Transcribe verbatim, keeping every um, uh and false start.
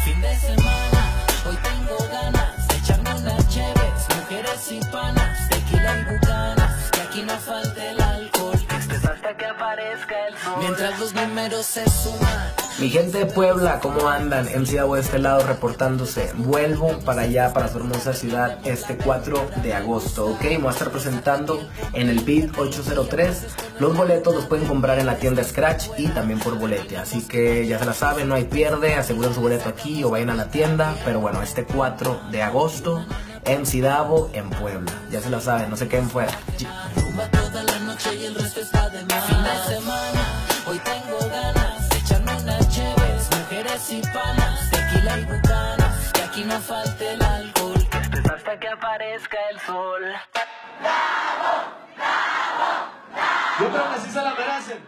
Fin de semana, hoy tengo ganas de echarme unas chéves, mujeres y panas, tequila y bucanas, que aquí no falte el alcohol, que estés hasta que aparezca el sol, mientras los números se suman. Mi gente de Puebla, ¿cómo andan? M C Davo de este lado reportándose. Vuelvo para allá, para su hermosa ciudad, este cuatro de agosto, ¿ok? Me voy a estar presentando en el Beat ocho cero tres. Los boletos los pueden comprar en la tienda Scratch y también por Bolete. Así que ya se la saben, no hay pierde, aseguren su boleto aquí o vayan a la tienda. Pero bueno, este cuatro de agosto, M C Davo en Puebla. Ya se la saben, no se queden fuera. Rumba toda la noche y el resto está de más. Fin de semana, hoy tengo ganas de echarme unas chéves, mujeres y panas, tequila y bucanas, que aquí no falte el alcohol, que estés hasta que aparezca el sol. Yo creo que sí se la merecen.